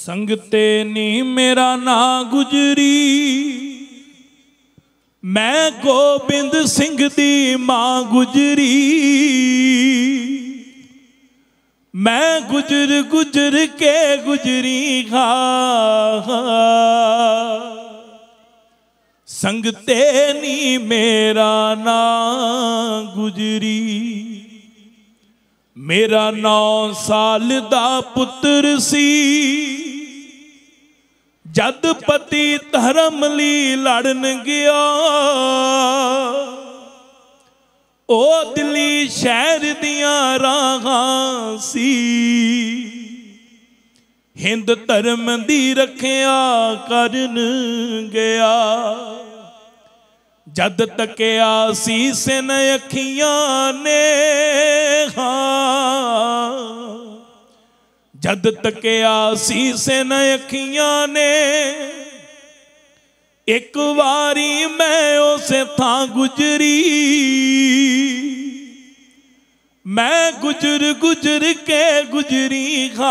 संगते नी मेरा ना गुजरी, मैं गोबिंद सिंह दी मां गुजरी। मैं गुजर गुजर के गुजरी खा, संगते नी मेरा ना गुजरी। मेरा 9 साल दा पुत्र सी, जद पति धर्म ली लड़न गया। ओ दिल्ली शहर दियां राहां सी, हिंद धर्म दी रखिया करन गया। जद तकिया सीसन अखियां ने, जद तकिया सीसन अखियां ने, एक वारी मैं उस थां गुजरी। मैं गुजर गुजर के गुजरी खा,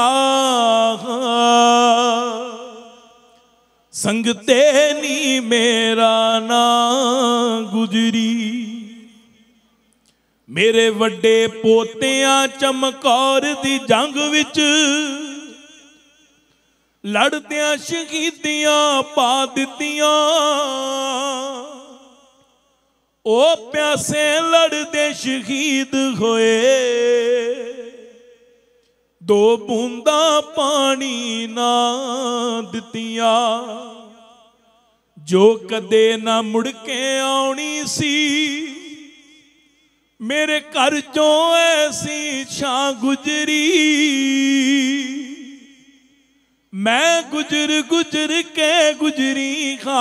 संगते नी मेरा ना गुजरी। मेरे वड्डे पोतियां चमकौर दी जंग विच लड़दियां शहीदियां पा दित्तियां। ओ प्यासे लड़दे शहीद होए, 2 बूंदा पानी ना दित्तियां। जो कदे ना मुड़ के आउणी सी, मेरे घर चों ऐसी छां गुजरी। मैं गुजर गुजर के गुजरी खा,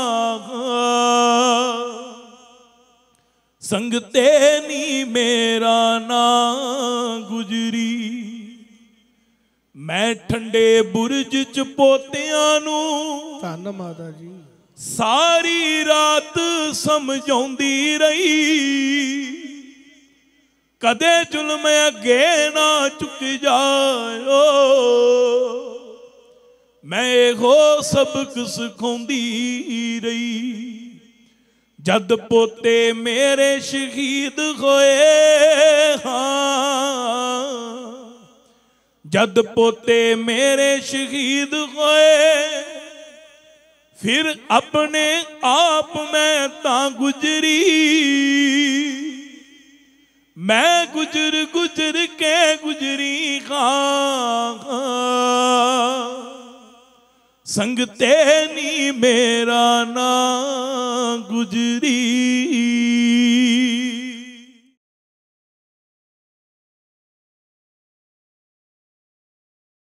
संगते नी मेरा ना गुजरी। मैं ठंडे बुरज च पोतियां नू धन माता जी सारी रात समझाउंदी रही। कदे जुल्म अगे ना चुक जाओ, मैं हो सबक सिखाउंदी रही। जद पोते मेरे शहीद होए, जद पोते मेरे शहीद होए, फिर अपने आप मैं तां गुजरी। मैं गुजर गुजर के गुजरी खा, संगते नी मेरा ना गुजरी।